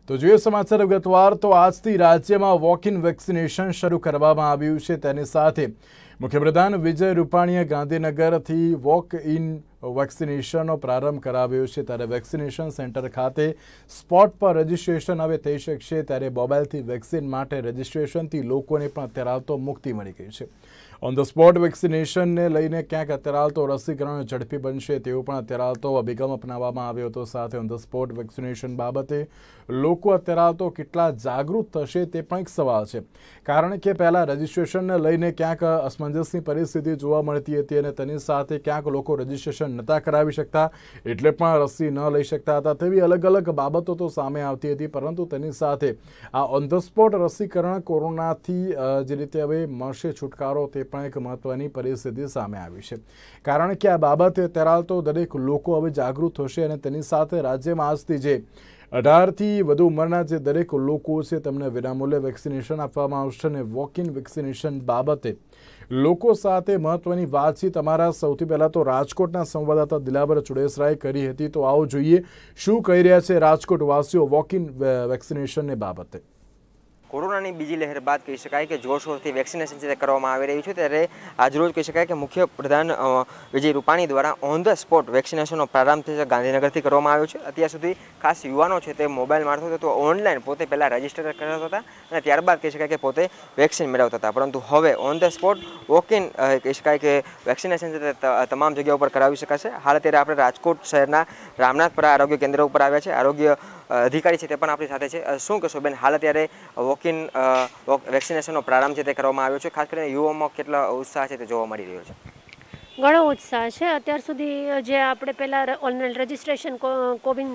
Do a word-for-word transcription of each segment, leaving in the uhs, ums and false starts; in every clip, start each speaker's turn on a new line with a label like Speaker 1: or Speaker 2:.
Speaker 1: તો જોઈએ સમાચાર વિગતવાર તો આજથી રાજ્યમાં વોક ઇન વેક્સિનેશન શરૂ કરવામાં આવ્યું છે। તેની સાથે મુખ્યપ્રધાન વિજય રૂપાણીએ ગાંધીનગરથી વોક ઇન વેક્સિનેશનનો પ્રારંભ કરાવ્યો છે। ત્યારે વેક્સિનેશન સેન્ટર ખાતે સ્પોટ પર રજીસ્ટ્રેશન હવે થઈ શકશે। ત્યારે મોબાઈલથી વેક્સિન માટે રજીસ્ટ્રેશનથી લોકોને પણ અત્યારે તો મુક્તિ મળી ગઈ છે। ઓન ધ સ્પોટ વેક્સિનેશનને લઈને ક્યાંક અત્યારે તો રસીકરણ ઝડપી બનશે તેવો પણ અત્યારે તો અભિગમ અપનાવવામાં આવ્યો હતો। સાથે ઓન ધ સ્પોટ વેક્સિનેશન બાબતે લોકો અત્યારે તો કેટલા જાગૃત થશે તે પણ એક સવાલ છે, કારણ કે પહેલાં રજીસ્ટ્રેશનને લઈને ક્યાંક અસમંજસની પરિસ્થિતિ જોવા મળતી હતી અને તેની સાથે ક્યાંક લોકો રજીસ્ટ્રેશન નહોતા કરાવી શકતા એટલે પણ રસી ન લઈ શકતા હતા। તેવી અલગ અલગ બાબતો તો સામે આવતી હતી, પરંતુ તેની સાથે આ ઓન ધ સ્પોટ રસીકરણ કોરોનાથી જે રીતે હવે મળશે છુટકારો તે પણ એક મહત્વની પરિસ્થિતિ સામે આવી છે, કારણ કે આ બાબતે અત્યારે તો દરેક લોકો હવે જાગૃત થશે અને તેની સાથે રાજ્યમાં આજથી જે અઢારથી વધુ ઉંમરના જે દરેક લોકો છે તેમને વિનામૂલ્યે વેક્સિનેશન આપવામાં આવશે અને વોક ઇન વેક્સિનેશન બાબતે લોકો સાથે મહત્વની વાતચીત અમારા સૌથી પહેલાં તો રાજકોટના સંવાદદાતા દિલાવર ચુડેસરાએ કરી હતી। તો આવો જોઈએ શું કહી રહ્યા છે રાજકોટ વાસીઓ વોક ઇન વેક્સિનેશનને બાબતે।
Speaker 2: કોરોનાની બીજી લહેર બાદ કહી શકાય કે જોરશોરથી વેક્સિનેશન છે કરવામાં આવી રહ્યું છે, ત્યારે આજરોજ કહી શકાય કે મુખ્યપ્રધાન વિજય રૂપાણી દ્વારા ઓન ધ સ્પોટ વેક્સિનેશનનો પ્રારંભ છે ગાંધીનગરથી કરવામાં આવ્યો છે। અત્યાર સુધી ખાસ યુવાનો છે તે મોબાઈલ મારફતે તો ઓનલાઈન પોતે પહેલાં રજીસ્ટર કરાવતા હતા અને ત્યારબાદ કહી શકાય કે પોતે વેક્સિન મેળવતા હતા, પરંતુ હવે on the spot walk in કહી શકાય કે વેક્સિનેશન છે તે તમામ જગ્યાઓ પર કરાવી શકાશે। હાલ અત્યારે આપણે રાજકોટ શહેરના રામનાથપુરા આરોગ્ય કેન્દ્ર ઉપર આવ્યા છે, આરોગ્ય અધિકારી છે તે પણ આપણી સાથે છે। શું કહેશો બેન, હાલ અત્યારે વોક ઇન વેક્સિનેશનનો પ્રારંભ છે તે કરવામાં આવ્યો છે, ખાસ કરીને યુવાઓમાં કેટલા ઉત્સાહ છે તે જોવા મળી રહ્યો છે?
Speaker 3: ઘણો ઉત્સાહ છે। અત્યાર સુધી જે આપણે પહેલાં ઓનલાઈન રજીસ્ટ્રેશન કોવિન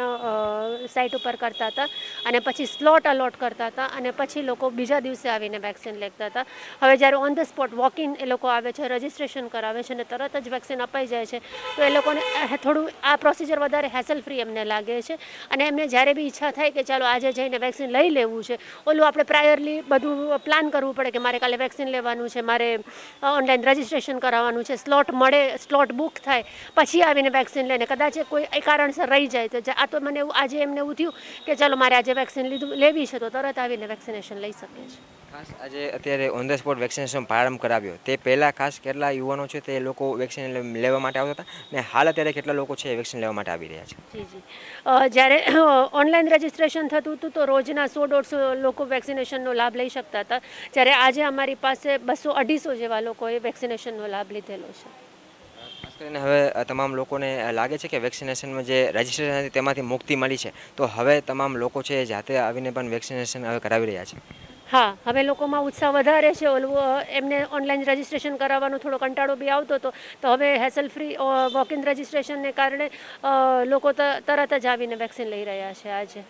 Speaker 3: સાઇટ ઉપર કરતા હતા અને પછી સ્લોટ અલોટ કરતા હતા અને પછી લોકો બીજા દિવસે આવીને વેક્સિન લેતા હતા, હવે જ્યારે on the spot walk in એ લોકો આવે છે, રજીસ્ટ્રેશન કરાવે છે અને તરત જ વેક્સિન અપાઈ જાય છે, તો એ લોકોને થોડું આ પ્રોસિજર વધારે હેસલ ફ્રી એમને લાગે છે અને એમને જ્યારે બી ઈચ્છા થાય કે ચાલો આજે જઈને વેક્સિન લઈ લેવું છે, ઓલું આપણે પ્રાયરલી બધું પ્લાન કરવું પડે કે મારે કાલે વેક્સિન લેવાનું છે, મારે ઓનલાઈન રજીસ્ટ્રેશન કરાવવાનું છે, સ્લોટ મળે, સ્લોટ બુક થાય પછી આવીને વેક્સિન લઈને કદાચ કોઈ એ કારણસર રહી જાય તો આ તો મને એવું આજે એમને એવું થયું કે ચાલો મારે આજે વેક્સિન લીધું લેવી છે તો તરત આવીને વેક્સિનેશન લઈ શકે છે।
Speaker 2: ખાસ આજે અત્યારે ઓન ધ સ્પોટ વેક્સિનેશન પ્રારંભ કરાવ્યો તે પહેલાં ખાસ કેટલા યુવાનો છે તે લોકો વેક્સિન લેવા માટે આવતા હતા ને હાલ અત્યારે કેટલા લોકો છે વેક્સિન લેવા માટે આવી રહ્યા છે?
Speaker 3: જી જી જ્યારે ઓનલાઈન રજીસ્ટ્રેશન થતું હતું તો રોજના સો દોઢસો લોકો વેક્સિનેશનનો લાભ લઈ શકતા હતા, જ્યારે આજે અમારી પાસે બસો અઢીસો જેવા લોકોએ વેક્સિનેશનનો લાભ લીધેલો છે।
Speaker 2: ખાસ કરીને હવે તમામ લોકોને લાગે છે કે વેક્સિનેશનમાં જે રજીસ્ટ્રેશન હતી તેમાંથી મુક્તિ મળી છે, તો હવે તમામ લોકો છે જાતે આવીને પણ વેક્સિનેશન હવે કરાવી રહ્યા છે?
Speaker 3: હા, હવે લોકોમાં ઉત્સાહ વધારે છે। ઓલું એમને ઓનલાઈન રજીસ્ટ્રેશન કરાવવાનો થોડો કંટાળો બી આવતો હતો, તો હવે હેસલ ફ્રી વોક ઇન રજીસ્ટ્રેશનને કારણે લોકો તરત જ આવીને વેક્સિન લઈ રહ્યા છે આજે।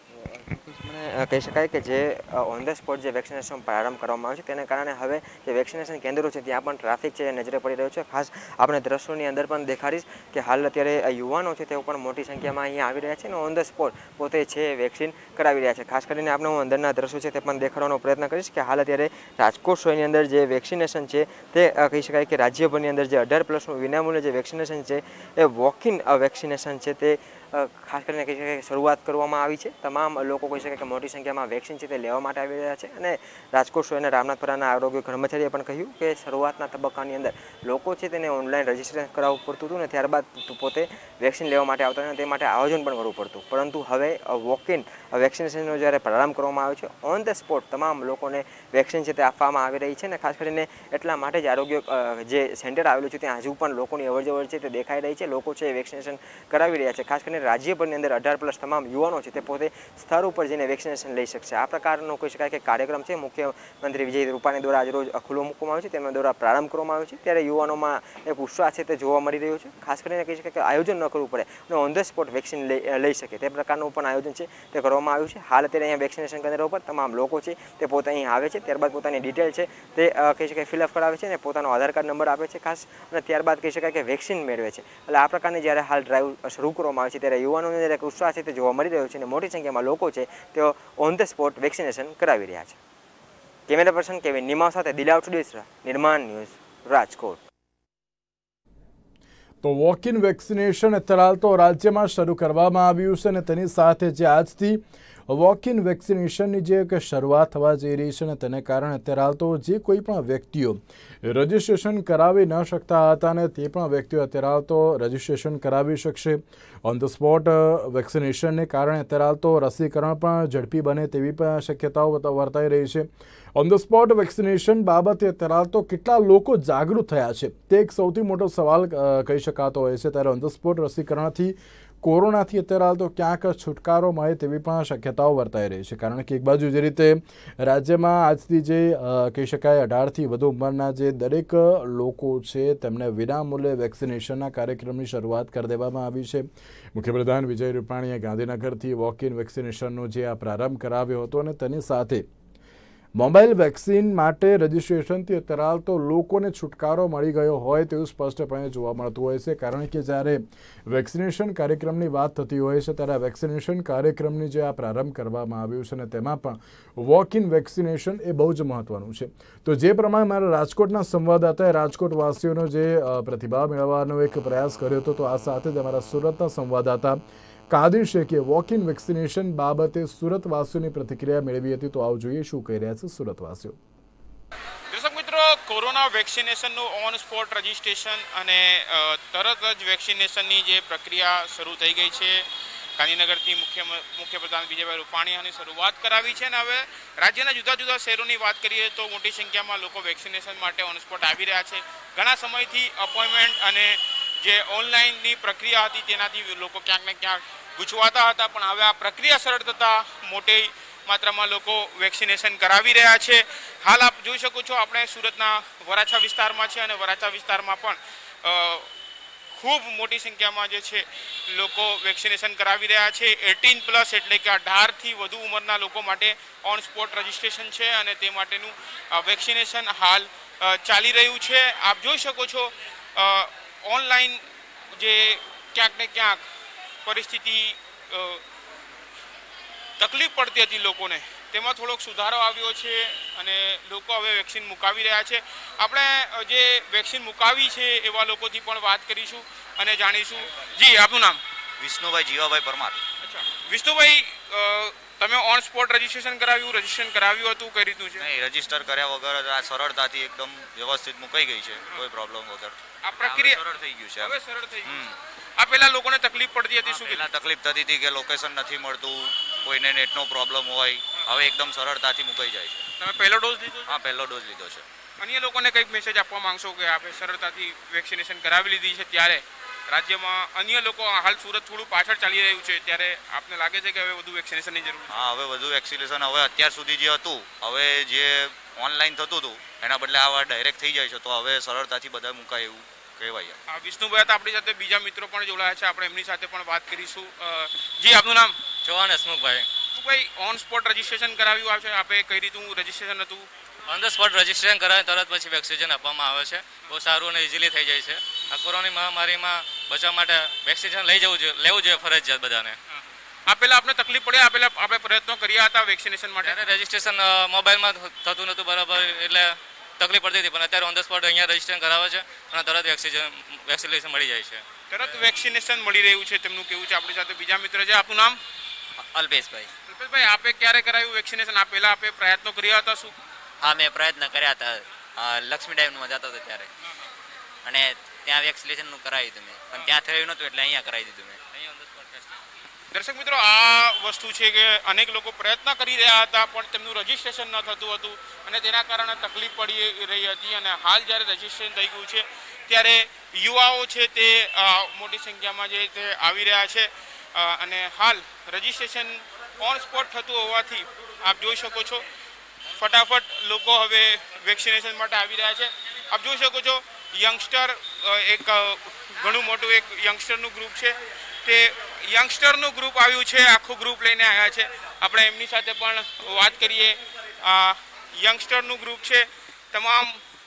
Speaker 2: મને કહી શકાય કે જે ઓન ધ સ્પોટ જે વેક્સિનેશન પ્રારંભ કરવામાં આવ્યો છે તેને કારણે હવે જે વેક્સિનેશન કેન્દ્રો છે ત્યાં પણ ટ્રાફિક છે નજરે પડી રહ્યો છે। ખાસ આપણે દ્રશ્યોની અંદર પણ દેખાડીશ કે હાલ અત્યારે યુવાનો છે તેઓ પણ મોટી સંખ્યામાં અહીંયા આવી રહ્યા છે અને ઓન ધ સ્પોટ પોતે છે વેક્સિન કરાવી રહ્યા છે। ખાસ કરીને આપણે હું અંદરના દ્રશ્યો છે તે પણ દેખાડવાનો પ્રયત્ન કરીશ કે હાલ અત્યારે રાજકોટ શહેરની અંદર જે વેક્સિનેશન છે તે કહી શકાય કે રાજ્યભરની અંદર જે અઢાર પ્લસનું વિનામૂલ્યે જે વેક્સિનેશન છે એ વોક ઇન વેક્સિનેશન છે તે ખાસ કરીને કહી શકાય કે શરૂઆત કરવામાં આવી છે। તમામ લોકો કહી શકાય કે મોટી સંખ્યામાં વેક્સિન છે તે લેવા માટે આવી રહ્યા છે અને રાજકોટ શહેરના રામનાથપુરાના આરોગ્ય કર્મચારીએ પણ કહ્યું કે શરૂઆતના તબક્કાની અંદર લોકો છે તેને ઓનલાઈન રજીસ્ટ્રેશન કરાવવું પડતું હતું ને ત્યારબાદ પોતે વેક્સિન લેવા માટે આવતા અને તે માટે આયોજન પણ કરવું પડતું, પરંતુ હવે વોક ઇન વેક્સિનેશનનો જ્યારે પ્રારંભ કરવામાં આવ્યો છે ઓન ધ સ્પોટ તમામ લોકોને વેક્સિન છે તે આપવામાં આવી રહી છે અને ખાસ કરીને એટલા માટે જ આરોગ્ય જે સેન્ટર આવેલું છે ત્યાં હજુ પણ લોકોની અવરજવર છે તે દેખાઈ રહી છે, લોકો છે વેક્સિનેશન કરાવી રહ્યા છે। ખાસ કરીને રાજ્યભરની અંદર અઢાર પ્લસ તમામ યુવાનો છે તે પોતે સ્થળ ઉપર જઈને વેક્સિનેશન લઈ શકશે। આ પ્રકારનો કહી શકાય કે કાર્યક્રમ છે મુખ્યમંત્રી વિજય રૂપાણી દ્વારા આજરોજ ખુલ્લો મૂકવામાં આવ્યો છે, તેમના દ્વારા પ્રારંભ કરવામાં આવ્યો છે, ત્યારે યુવાનોમાં એક ઉત્સાહ છે તે જોવા મળી રહ્યો છે। ખાસ કરીને કહી શકાય કે આયોજન ન કરવું પડે અને ઓન ધ સ્પોટ વેક્સિન લઈ શકે તે પ્રકારનું પણ આયોજન છે તે કરવામાં આવ્યું છે। હાલ અત્યારે અહીંયા વેક્સિનેશન કેન્દ્ર ઉપર તમામ લોકો છે તે પોતે અહીં આવે છે, ત્યારબાદ પોતાની ડિટેલ છે તે કહી શકાય ફિલઅપ કરાવે છે અને પોતાનો આધાર કાર્ડ નંબર આપે છે ખાસ, અને ત્યારબાદ કહી શકાય કે વેક્સિન મેળવે છે। એટલે આ પ્રકારની જ્યારે હાલ ડ્રાઈવ શરૂ કરવામાં આવે છે ત્યારે યુવાનોને જ્યારે ઉત્સાહ છે તે જોવા મળી રહ્યો છે અને મોટી સંખ્યામાં લોકો છે તેઓ ઓન ધ સ્પોટ વેક્સિનેશન કરાવી રહ્યા છે। કેમેરા પર્સન કેવિન નિમાવ સાથે દિલાવર ચુડેસરા, નિર્માણ ન્યૂઝ, રાજકોટ।
Speaker 1: તો વોક ઇન વેક્સિનેશન અત્યારે તો રાજ્યમાં શરૂ કરવામાં આવ્યું છે અને તેની સાથે જે આજથી વોક ઇન વેક્સિનેશનની જે એક શરૂઆત થવા જઈ રહી છે અને તેને કારણે અત્યારે હાલ તો જે કોઈ પણ વ્યક્તિઓ રજિસ્ટ્રેશન કરાવી ન શકતા હતા ને તે પણ વ્યક્તિઓ અત્યારે હાલ તો રજિસ્ટ્રેશન કરાવી શકશે. ઓન ધ સ્પોટ વેક્સિનેશનને કારણે અત્યારે હાલ તો રસીકરણ પણ ઝડપી બને તેવી પણ શક્યતાઓ વર્તાઈ રહી છે. ઓન ધ સ્પોટ વેક્સિનેશન બાબતે અત્યારે હાલ તો કેટલા લોકો જાગૃત થયા છે તે એક સૌથી મોટો સવાલ કહી શકાતો હોય છે. ત્યારે ઓન ધ સ્પોટ રસીકરણથી કોરોનાથી અત્યારે હાલ તો ક્યાંક છુટકારો મળે તેવી પણ શક્યતાઓ વર્તાઈ રહી છે. કારણ કે એક બાજુ જે રીતે રાજ્યમાં આજથી જે કહી શકાય અઢારથી વધુ ઉંમરના જે દરેક લોકો છે તેમને વિનામૂલ્યે વેક્સિનેશનના કાર્યક્રમની શરૂઆત કરી દેવામાં આવી છે. મુખ્યપ્રધાન વિજય રૂપાણીએ ગાંધીનગરથી વોક ઇન વેક્સિનેશનનો જે આ પ્રારંભ કરાવ્યો હતો અને તેની સાથે મોબાઈલ વેક્સિન માટે રજિસ્ટ્રેશનથી અત્યારે હાલ તો લોકોને છુટકારો મળી ગયો હોય તેવું સ્પષ્ટપણે જોવા મળતું હોય છે. કારણ કે જ્યારે વેક્સિનેશન કાર્યક્રમની વાત થતી હોય છે ત્યારે વેક્સિનેશન કાર્યક્રમની જે આ પ્રારંભ કરવામાં આવ્યું છે અને તેમાં પણ વોક ઇન વેક્સિનેશન એ બહુ જ મહત્વનું છે. તો જે પ્રમાણે મારા રાજકોટના સંવાદદાતાએ રાજકોટવાસીઓનો જે પ્રતિભાવ મેળવવાનો એક પ્રયાસ કર્યો હતો, તો આ સાથે જ અમારા સુરતના સંવાદદાતા કાદિર શેખે વોક ઇન વેક્સિનેશન બાબતે સુરતવાસીઓની પ્રતિક્રિયા મેળવી હતી. તો આવો જોઈએ શું કહી રહ્યા છે સુરતવાસીઓ.
Speaker 4: દર્શક મિત્રો, કોરોના વેક્સિનેશનનું ઓન સ્પોટ રજિસ્ટ્રેશન અને તરત જ વેક્સિનેશનની જે પ્રક્રિયા શરૂ થઈ ગઈ છે. ગાંધીનગરથી મુખ્ય મુખ્યપ્રધાન વિજયભાઈ રૂપાણીની શરૂઆત કરાવી છે અને હવે રાજ્યના જુદા જુદા શહેરોની વાત કરીએ તો મોટી સંખ્યામાં લોકો વેક્સિનેશન માટે ઓન સ્પોટ આવી રહ્યા છે. ઘણા સમયથી અપોઇન્ટમેન્ટ અને જે ઓનલાઈનની પ્રક્રિયા હતી તેનાથી લોકો ક્યાંક ને ક્યાંક ગૂંચવાતા હતા, પણ હવે આ પ્રક્રિયા સરળ થતાં મોટી માત્રામાં લોકો વેક્સિનેશન કરાવી રહ્યા છે. હાલ આપ જોઈ શકો છો આપણે સુરતના વરાછા વિસ્તારમાં છે અને વરાછા વિસ્તારમાં પણ ખૂબ મોટી સંખ્યામાં જે છે લોકો વેક્સિનેશન કરાવી રહ્યા છે. એટીન પ્લસ એટલે કે અઢારથી વધુ ઉંમરના લોકો માટે ઓન સ્પોટ રજિસ્ટ્રેશન છે અને તે માટેનું વેક્સિનેશન હાલ ચાલી રહ્યું છે. આપ જોઈ શકો છો ઓનલાઈન જે ક્યાંક ને ક્યાંક પરિસ્થિતિ તકલીફ પડતી હતી લોકોને, તેમાં થોડોક સુધારો આવ્યો છે અને લોકો હવે વેક્સિન મુકાવી રહ્યા છે. આપણે જે વેક્સિન મુકાવી છે એવા લોકોથી પણ વાત કરીશું અને જાણીશું. જી, આપનું નામ?
Speaker 5: વિષ્ણુભાઈ જીવાભાઈ પરમાર.
Speaker 4: અચ્છા વિષ્ણુભાઈ, તમે ઓન સ્પોટ રજિસ્ટ્રેશન કરાવ્યું રજિસ્ટ્રેશન કરાવ્યું હતું, કઈ રીતનું છે?
Speaker 5: નહીં, રજીસ્ટર કર્યા વગર આ સરળતાથી એકદમ વ્યવસ્થિત મુકાઈ ગઈ છે, કોઈ પ્રોબ્લેમ વગર.
Speaker 4: આ પ્રક્રિયા
Speaker 5: સરળ થઈ ગયું છે.
Speaker 4: હવે સરળ થઈ ગયું. આ પહેલા લોકોને તકલીફ પડતી હતી, શું
Speaker 5: પહેલા તકલીફ થતી હતી કે લોકેશન નથી મળતું, કોઈને નેટનો પ્રોબ્લેમ હોય, હવે એકદમ સરળતાથી મુકાઈ જાય છે.
Speaker 4: તમે પહેલો ડોઝ લીધો?
Speaker 5: હા, પહેલો ડોઝ લીધો છે.
Speaker 4: અન્ય લોકોને કંઈક મેસેજ આપવા માંગશો કે આપણે સરળતાથી વેક્સિનેશન કરાવી લીધી છે ત્યારે રાજ્યમાં અન્ય લોકો હાલ સુરત થોડું પાછળ ચાલી રહ્યું છે, ત્યારે આપને લાગે છે કે હવે વધુ વેક્સિનેશનની જરૂર છે?
Speaker 5: હા, હવે વધુ વેક્સિનેશન, હવે અત્યાર સુધી જે હતું, હવે જે ઓનલાઈન થતું હતું એના બદલે આ ડાયરેક્ટ થઈ જાય છે, તો હવે સરળતાથી બધા મુકાય એવું કહેવાય.
Speaker 4: હા, વિષ્ણુભાઈ હતા આપણી સાથે, બીજા મિત્રો પણ જોડાયા છે, આપણે એમની સાથે પણ વાત કરીશું. જી, આપનું નામ?
Speaker 6: ચૌહાણ હસમુખભાઈ.
Speaker 4: ભાઈ, ઓન સ્પોટ રજિસ્ટ્રેશન કરાવ્યું આવે છે, આપણે કઈ રીતનું રજિસ્ટ્રેશન હતું?
Speaker 6: ઓન ધ સ્પોટ રજિસ્ટ્રેશન કરાવે તરત પછી વેક્સિનેશન આપવામાં આવે છે. બહુ સારું અને ઇઝીલી થઈ જાય છે. આ કોરોના મહામારીમાં બચવા માટે વેક્સિનેશન લઈ જવું જોઈએ, લેવું જોઈએ ફરજિયાત બધાને.
Speaker 4: આ પહેલા આપણે તકલીફ પડે, આ પહેલા આપણે પ્રયત્નો કર્યા હતા વેક્સિનેશન માટે?
Speaker 6: રજિસ્ટ્રેશન મોબાઈલમાં થતું નહોતું બરાબર, એટલે તકલીફ પડતી હતી, પણ અત્યારે ઓન ધ સ્પોટ અહીંયા રજિસ્ટ્રેશન કરાવે છે અને તરત વેક્સિનેશન વેક્સિનેશન મળી જાય છે.
Speaker 4: તરત વેક્સિનેશન મળી રહ્યું છે તેમનું કેવું છે. આપણી સાથે બીજા મિત્ર છે, આપનું નામ?
Speaker 7: અલ્પેશભાઈ.
Speaker 4: અલ્પેશભાઈ, આપે ક્યારે કરાવ્યું વેક્સિનેશન? આ પહેલા આપે પ્રયત્નો કર્યા હતા શું?
Speaker 7: હા, મેં પ્રયત્ન કર્યા હતા લક્ષ્મી ડાઈવમાં જતો હતો ત્યારે, અને ત્યાં વેક્સિનેશનનું કરાવ્યું હતું મેં, પણ ત્યાં થયું નહોતું એટલે અહીંયા કરાવી દીધું મેં.
Speaker 4: દર્શક મિત્રો, આ વસ્તુ છે કે અનેક લોકો પ્રયત્ન કરી રહ્યા હતા પણ તેમનું રજિસ્ટ્રેશન ન થતું હતું અને તેના કારણે તકલીફ પડી રહી હતી. અને હાલ જ્યારે રજિસ્ટ્રેશન થઈ ગયું છે ત્યારે યુવાઓ છે તે મોટી સંખ્યામાં જે તે આવી રહ્યા છે અને હાલ રજિસ્ટ્રેશન ઓન સ્પોટ થતું હોવાથી આપ જોઈ શકો છો ફટાફટ લોકો હવે વેક્સિનેશન માટે આવી રહ્યા છે. આપ જોઈ શકો છો યંગસ્ટર, એક ઘણું મોટું એક યંગસ્ટરનું ગ્રુપ છે, તે યંગસ્ટરનું ગ્રુપ આવ્યું છે, આખું ગ્રુપ લઈને આવ્યા છે. આપણે એમની સાથે પણ વાત કરીએ. આ યંગસ્ટરનું ગ્રુપ છે તમામ.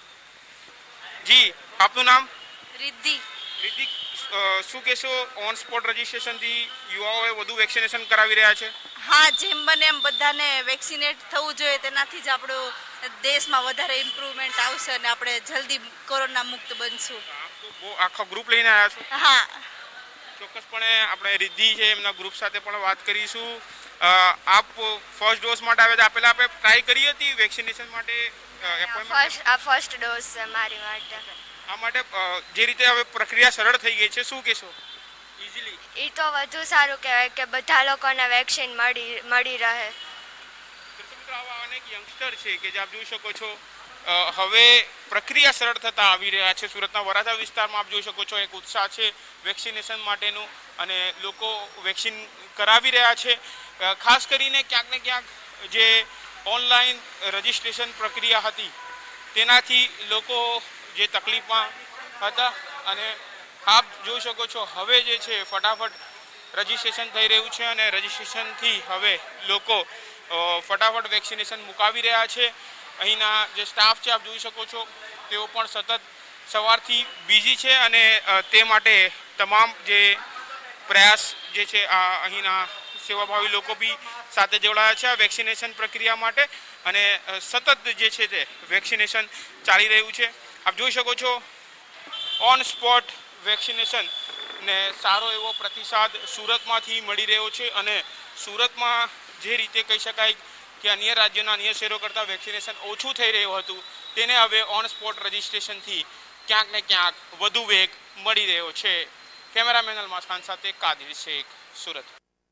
Speaker 4: જી, આપનું નામ?
Speaker 8: રિદ્ધિ.
Speaker 4: રિદ્ધિ, શું કહેશો, ઓન સ્પોટ રજિસ્ટ્રેશનથી યુવાઓએ વધુ વેક્સિનેશન કરાવી રહ્યા છે?
Speaker 8: હા, જેમ બને એમ બધાને વેક્સિનેટ થવું જોઈએ, તેનાથી જ આપણો દેશમાં વધારે ઇમ્પ્રુવમેન્ટ આવશે અને આપણે જલ્દી કોરોના મુક્ત બનશું.
Speaker 4: બહુ આખો ગ્રુપ લઈને આવ્યા છો?
Speaker 8: હા,
Speaker 4: ચોક્કસપણે આપણે રિદ્ધિ છે એમના ગ્રુપ સાથે પણ વાત કરીશું. આપ ફર્સ્ટ ડોઝ માટે આવે તો પહેલાં આપણે ટ્રાય કરી હતી વેક્સિનેશન માટે એપોઇન્ટમેન્ટ?
Speaker 9: ફર્સ્ટ આ ફર્સ્ટ ડોઝ છે મારી માટે.
Speaker 4: આ માટે જે રીતે હવે પ્રક્રિયા સરળ થઈ ગઈ છે, શું કહેશો? ઇઝીલી
Speaker 9: એ તો વધુ સારું કહેવાય કે બધા લોકોને વેક્સિન મળી મળી રહે.
Speaker 4: આવા અનેક યંગસ્ટર છે કે જે આપ જોઈ શકો છો હવે પ્રક્રિયા સરળ થતા આવી રહ્યા છે. સુરતના વરાછા વિસ્તારમાં આપ જોઈ શકો છો એક ઉત્સાહ છે વેક્સિનેશન માટેનું અને લોકો વેક્સિન કરાવી રહ્યા છે. ખાસ કરીને ક્યાંક ને ક્યાંક જે ઓનલાઈન રજિસ્ટ્રેશન પ્રક્રિયા હતી તેનાથી લોકો જે તકલીફમાં હતા અને આપ જોઈ શકો છો હવે જે છે ફટાફટ રજિસ્ટ્રેશન થઈ રહ્યું છે અને રજિસ્ટ્રેશનથી હવે લોકો ફટાફટ વેક્સિનેશન મુકાવી રહ્યા છે. અહીંના જે સ્ટાફ છે આપ જોઈ શકો છો તેઓ પણ સતત સવારથી બિઝી છે અને તે માટે તમામ જે પ્રયાસ જે છે આ અહીંના સેવાભાવી લોકો બી સાથે જોડાયા છે આ વેક્સિનેશન પ્રક્રિયા માટે અને સતત જે છે તે વેક્સિનેશન ચાલી રહ્યું છે. આપ જોઈ શકો છો ઓન સ્પોટ વેક્સિનેશન ને સારો એવો પ્રતિસાદ સુરતમાંથી મળી રહ્યો છે અને સુરતમાં જે રીતે કહી શકાય કે અન્ય રાજ્યોના અન્ય શહેરો કરતાં વેક્સિનેશન ઓછું થઈ રહ્યું હતું તેને હવે ઓન સ્પોટ રજિસ્ટ્રેશનથી ક્યાંક ને ક્યાંક વધુ વેગ મળી રહ્યો છે. કેમેરામેન અલમાસ ખાન સાથે કાદિર શેખ, સુરત.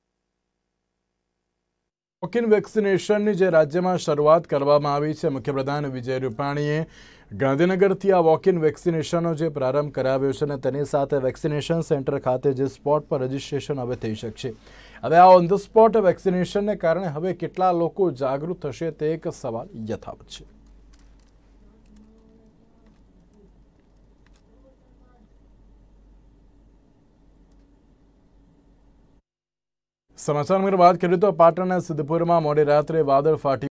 Speaker 1: વોક-ઇન વેક્સિનેશનની જે રાજ્યમાં શરૂઆત કરવામાં આવી છે, મુખ્યપ્રધાન વિજય રૂપાણીએ ગાંધીનગરથી આ વોક-ઇન વેક્સિનેશનનો જે પ્રારંભ કરાવ્યો છે અને તેની સાથે વેક્સિનેશન સેન્ટર ખાતે જે સ્પોટ પર રજિસ્ટ્રેશન હવે થઈ શકશે. હવે આ ઓન ધ સ્પોટ વેક્સિનેશનને કારણે હવે કેટલા લોકો જાગૃત થશે તે એક સવાલ યથાવત છે. સમાચારમાં વાત કરીએ તો પાટણના સિદ્ધપુરમાં મોડી રાત્રે વાદળ ફાટી